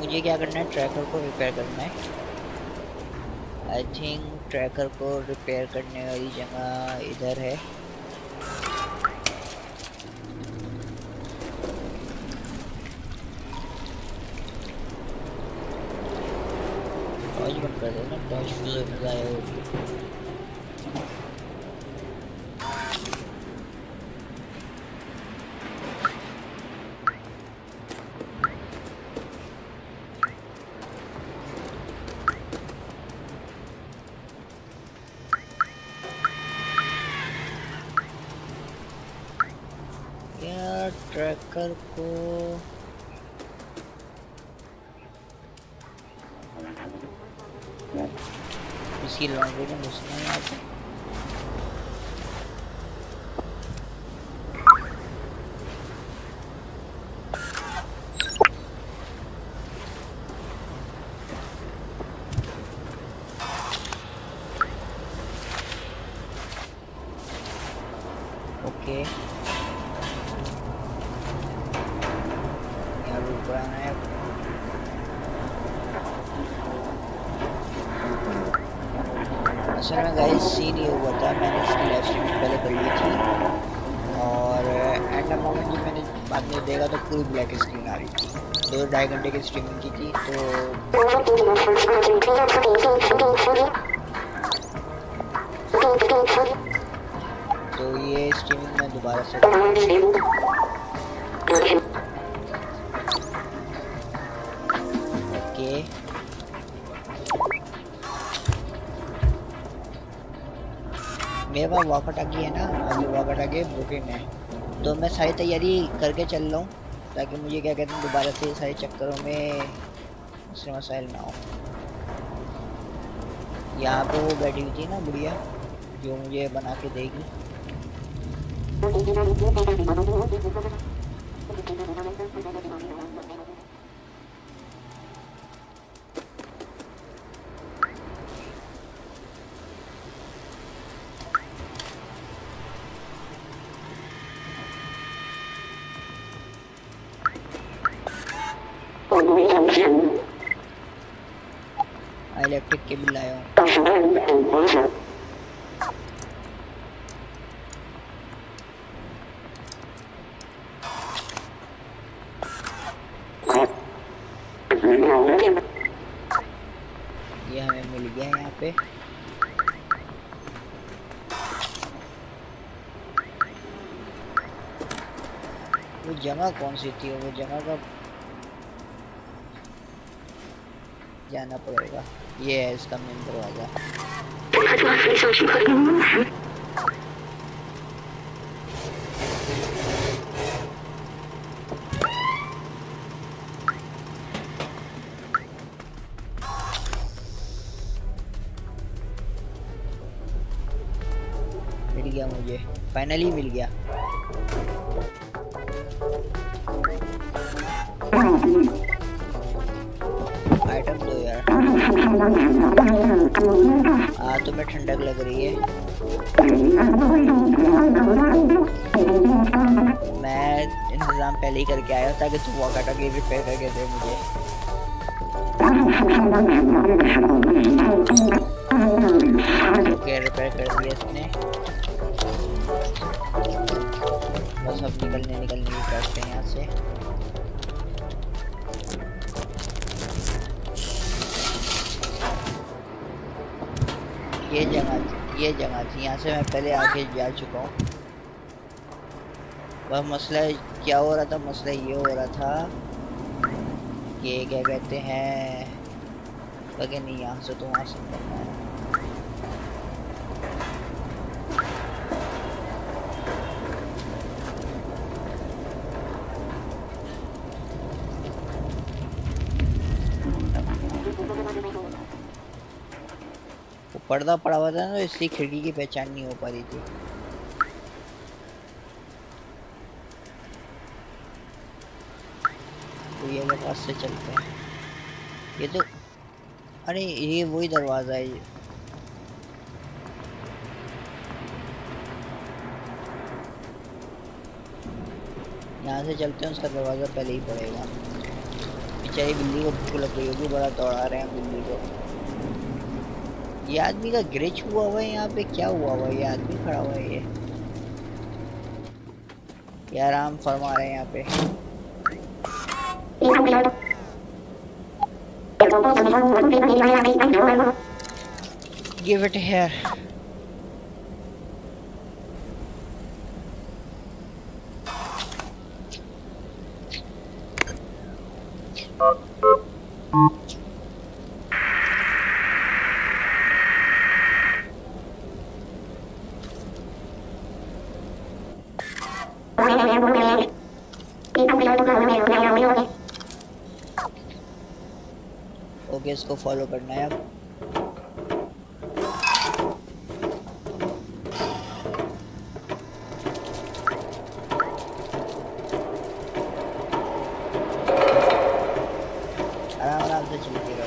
मुझे क्या करना है, ट्रैकर को रिपेयर करना है। आई थिंक ट्रैकर को रिपेयर करने वाली जगह इधर है। टॉर्च बंद कर दो ना, टॉर्च फ्यूज ज़ाया होगी। ट्रैकर को इसकी लॉन्ड्री में घुसना है यहाँ पे। ओके असल में गाइस सीन ये हुआ था, मैंने इसकी लाइव स्ट्रीमिंग पहले कर ली थी और एंड मोमेंट जब मैंने बाद में देखा तो पूरी ब्लैक स्क्रीन आ रही थी। 2-2.5 घंटे की स्ट्रीमिंग की थी तो ये स्ट्रीमिंग मैं दोबारा से ओके। मेरे पास वॉकर टाकी है ना, अभी वॉकर टाकी बुकिंग है तो मैं सारी तैयारी करके चल रहा हूँ ताकि मुझे क्या कहते हैं दोबारा से सारे चक्करों में इससे मसाइल ना हो। यहाँ पे वो बैठी हुई थी ना बुढ़िया जो मुझे बना के देगी। इलेक्ट्रिक केबल लाया हूँ। ये हमें मिल गया यहाँ पे। वो जगह कौन सी थी, वो जगह का जाना पड़ेगा। ये है इसका मेन दरवाजा। मिल गया मुझे, फाइनली मिल गया। आइटम दो यार। तुम्हें ठंडक लग रही है। मैं इंतजाम पहले ही करके आया ताकि तू वॉकर टाकी रिपेयर करके दे मुझे। ओके रिपेयर कर दिया इसने। बस अब निकलने की करते हैं यहाँ से। ये जगह थी, यहाँ से मैं पहले आगे जा चुका हूँ। वह मसला क्या हो रहा था, मसला ये हो रहा था कि क्या कहते हैं लगे नहीं यहाँ से तो वहाँ से करना है। पर्दा पड़ा हुआ था ना इसलिए खिड़की की पहचान नहीं हो पा रही थी। तो ये मेरे पास से चलते हैं। ये तो अरे ये वही दरवाजा है। यहाँ से चलते हैं, उसका दरवाजा पहले ही पड़ेगा। बेचारी बिल्ली को भूख लग गई होगी, बड़ा दौड़ा रहे हैं बिल्ली को। ये आदमी का ग्लिच हुआ हुआ है यहाँ पे, क्या हुआ हुआ है? ये आदमी खड़ा हुआ है ये आराम फरमा रहे हैं यहाँ पे। Give it here. ओके, इसको फॉलो करना है अब। आराम आराम से चलिएगा।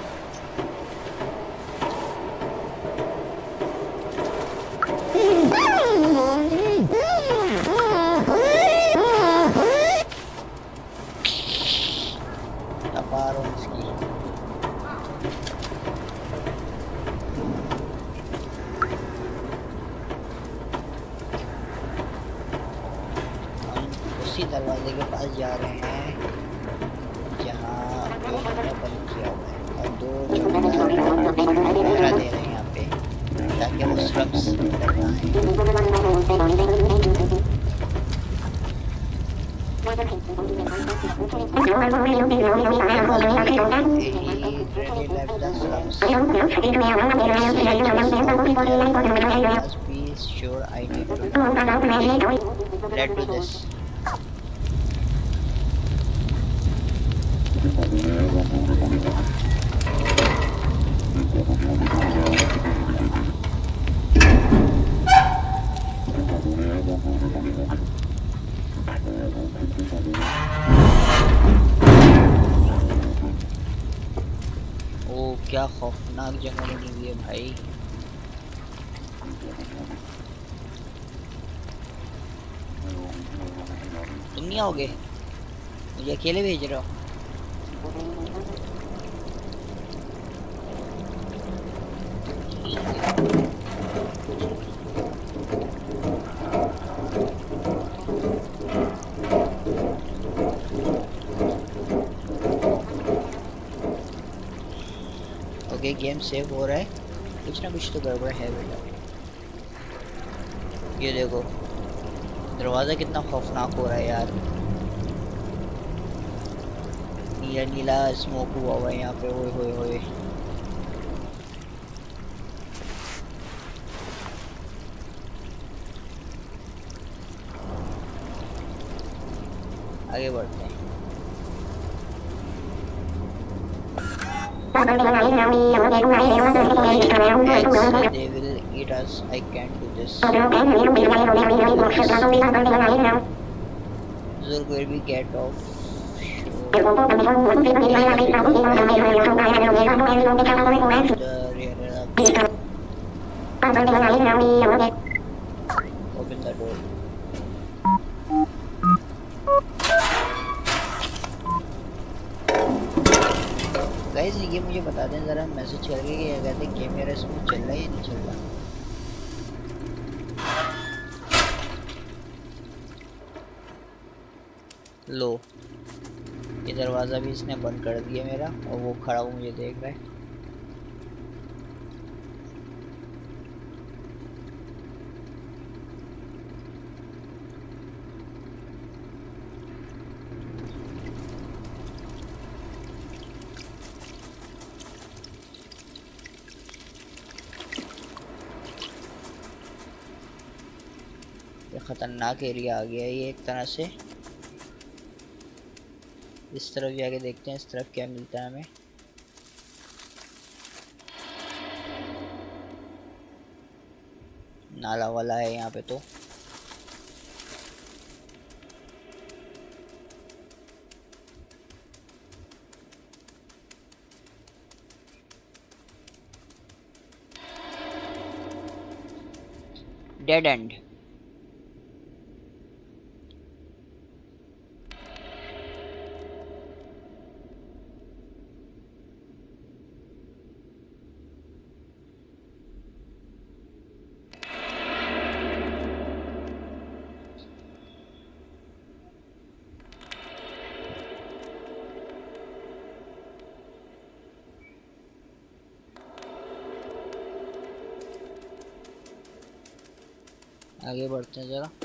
उसी दरवाजे के पास जा रहे हैं जहाँ हमने बंद किया हुआ है, और दो चौकीदार पहरा दे रहे हैं यहाँ पे ताकि वो सुरक्षित करना Let's do this. ओ क्या खौफनाक जगह बनी हुई है भाई। तुम नहीं आओगे? मुझे अकेले भेज रहे हो? ओके, गेम सेव हो रहा है। कुछ ना कुछ तो गड़बड़ है बेटा। ये देखो दरवाजा कितना खौफनाक हो रहा है यार। नीला नीला स्मोक हुआ हुआ है यहाँ पे। ओए होए होए, आगे बढ़ते हैं। They will eat us. I can't do this. Zurg, where we get off? Open the door. Guys ये मुझे बता दें जरा मैसेज करके कि कहते हैं गेम मेरा स्मूथ चल रहा है या नहीं चल रहा। लो, ये दरवाज़ा भी इसने बंद कर दिया मेरा, और वो खड़ा हुआ मुझे देख रहा है। खतरनाक एरिया आ गया है ये एक तरह से। इस तरफ जाके देखते हैं इस तरफ क्या मिलता है हमें। नाला वाला है यहाँ पे तो। Dead end. आगे बढ़ते हैं जरा।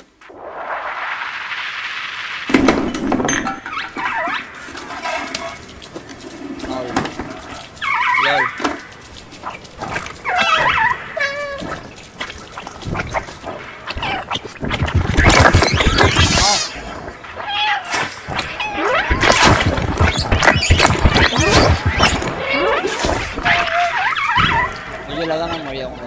मुझे लगा मैं मर जाऊंगा।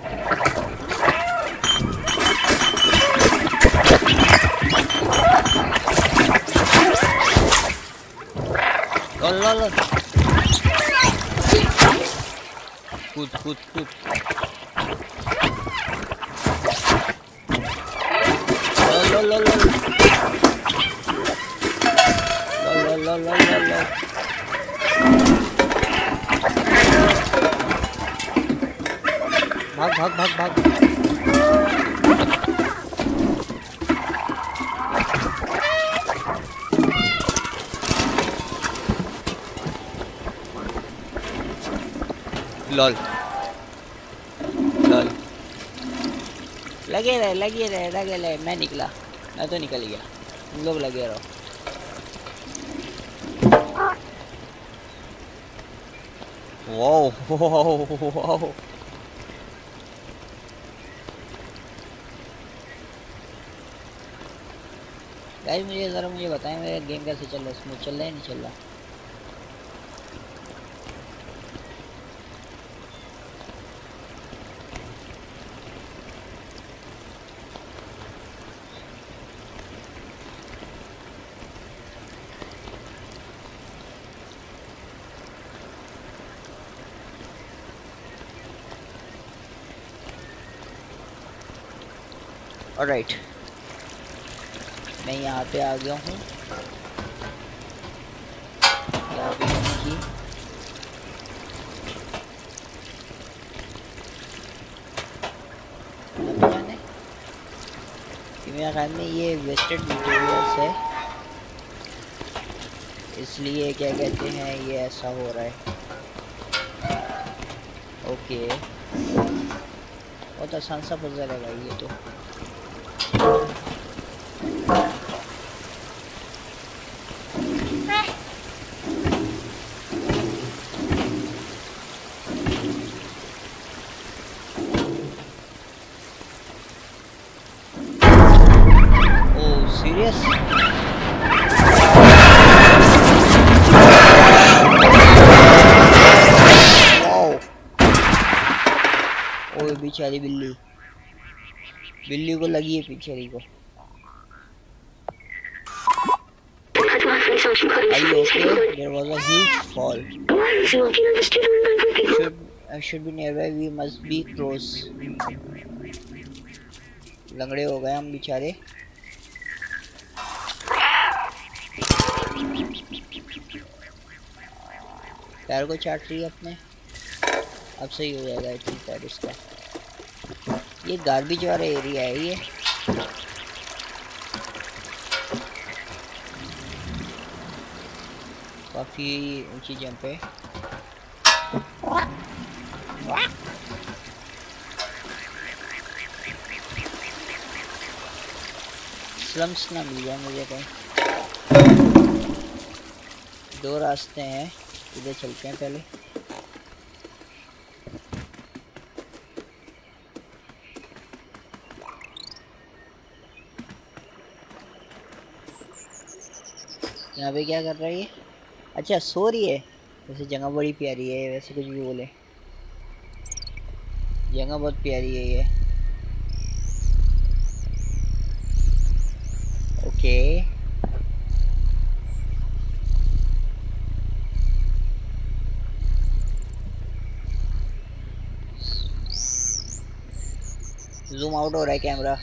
लो कूद कूद कूद। लो लो लो लो लो लो लो लो लो। भाग भाग भाग भाग। Lol lol. लगे रहे। मैं निकला, मैं तो निकल गया, तुम लोग लगे रहो। वाओ गाइस, मुझे बताएं मेरा गेम कैसे चल रहा है? स्मूथ चल रहा है नहीं चल रहा? ऑलराइट, मैं यहाँ पे आ गया हूँ। यहाँ पे की जाने कि मेरे ख्याल में ये वेस्टेड मटेरियल्स है, इसलिए क्या कहते हैं ये ऐसा हो रहा है। ओके, बहुत आसान सा पजल है भाई ये तो। बेचारी बिल्ली को लगी है बेचारी को। Are you okay? There was a huge fall. Should be nearby. We must be close. लंगड़े हो गए हम बेचारे। पैर को चाट रही है अपने, अब सही हो जाएगा आई थिंक पैर इसका। ये गार्बेज वाला एरिया है ये। काफी ऊंची जंप है। स्लम्स ना मिल जाए मुझे कहीं। दो रास्ते हैं, इधर चलते हैं पहले। यहाँ पे क्या कर रही है? अच्छा सो रही है। वैसे जगह बड़ी प्यारी है, वैसे कुछ भी बोले जगह बहुत प्यारी है ये। ओके जूम आउट हो रहा है कैमरा।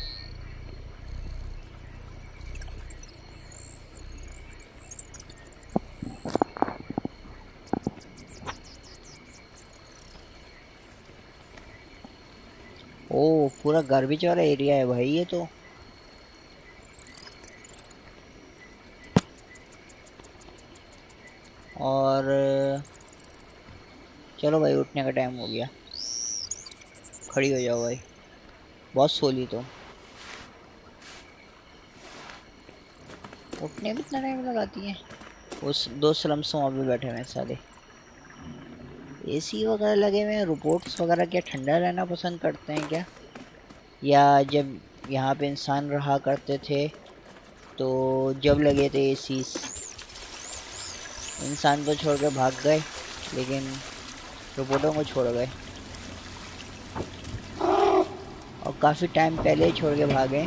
ओ पूरा गार्बेज वाला एरिया है भाई ये तो। और चलो भाई उठने का टाइम हो गया, खड़ी हो जाओ भाई, बहुत सोली तो। उठने में इतना टाइम लगाती है। उस दो स्लम्स वहाँ पे बैठे हुए हैं साले। एसी वगैरह लगे हुए हैं। रोबोट्स वगैरह क्या ठंडा रहना पसंद करते हैं क्या? या जब यहाँ पे इंसान रहा करते थे तो जब लगे थे एसी, इंसान तो छोड़ के भाग गए लेकिन रोबोटों को छोड़ गए, और काफ़ी टाइम पहले ही छोड़ के भागे।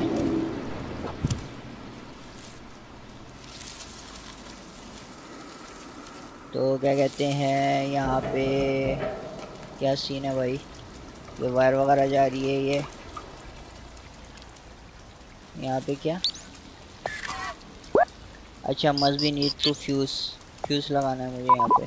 तो क्या कहते हैं यहाँ पे क्या सीन है भाई? ये वायर वगैरह जा रही है ये यहाँ पे क्या? अच्छा, must be need to fuse लगाना है मुझे यहाँ पे।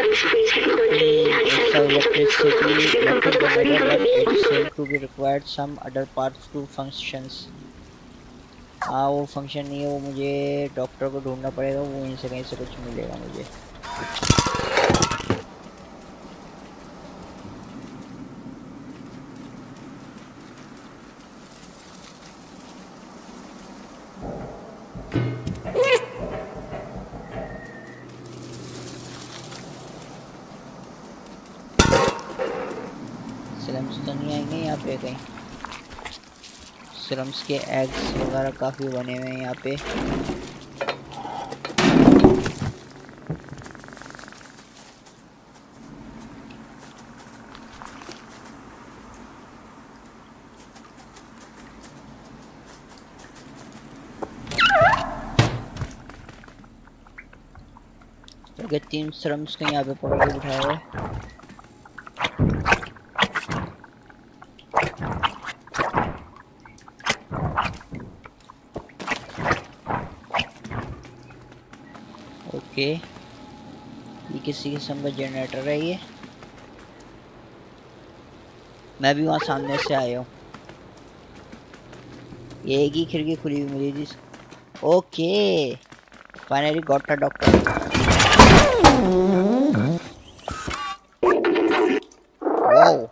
Electric generator but it same to be required some other parts to functions. हाँ वो फंक्शन नहीं है, वो मुझे डॉक्टर को ढूंढना पड़ेगा, वो वहीं से कहीं से कुछ मिलेगा मुझे। स्लम्स तो नहीं आएंगे यहाँ पे कहीं? स्लम्स के एग्स वगैरह काफ़ी बने हुए हैं यहाँ पे। तो 3 स्लम्स को यहाँ पे पकड़ के बिठाया हुआ है। ओके, ये किसी किस्म का जनरेटर है ये। मैं भी वहाँ सामने से आया हूँ। ये एक ही खिड़की खुली हुई मिली थी। Okay, finally got a doctor. Wow,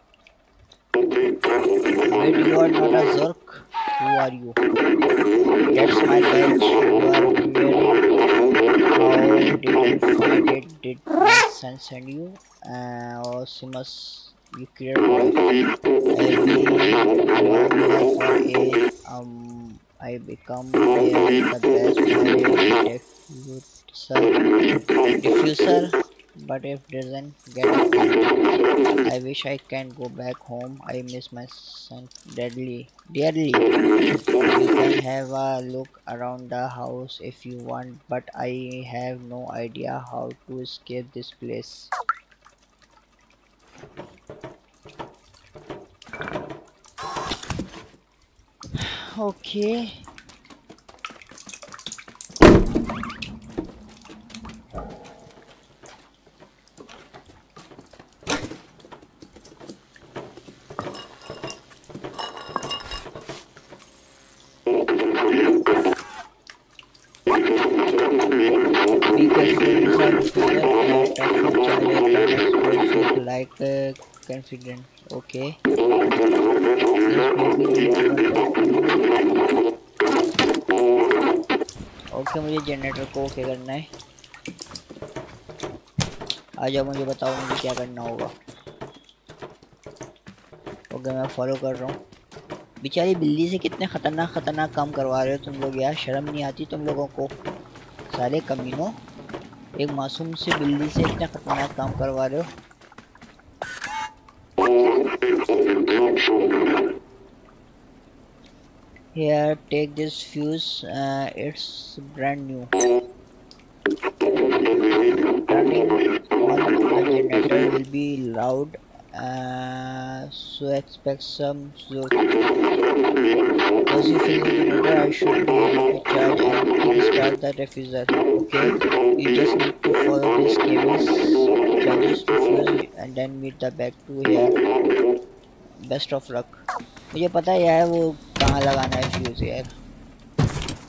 wait, you are not a Zerk. Who are you? That's my badge. You are wearing. How did you find it? Did my son send you? Simus, you cleared I become the best diffuser, but if doesn't get it, I wish I can go back home. I miss my son dearly. You can have a look around the house if you want, but I have no idea how to escape this place. Okay. Like confident. Okay. Okay, मुझे generator को okay करना है। आ जाओ, मुझे बताओ मुझे क्या करना होगा। ओके, मैं फॉलो कर रहा हूँ। बेचारी बिल्ली से कितने खतरनाक काम करवा रहे हो तुम लोग यार, शर्म नहीं आती तुम लोगों को? सारे कमीनों, एक मासूम से बिल्ली से इतने खतरनाक काम करवा रहे हो। Here, take this fuse. It's brand new. Turning on the generator will be loud, so expect some zoom. Once you finish the generator, I should be able to charge and restart the diffuser. Okay, you just need to follow these cables, charges to fuse, and then meet the back to here. Best of luck. मुझे पता है यार वो कहाँ लगाना है fuse यार।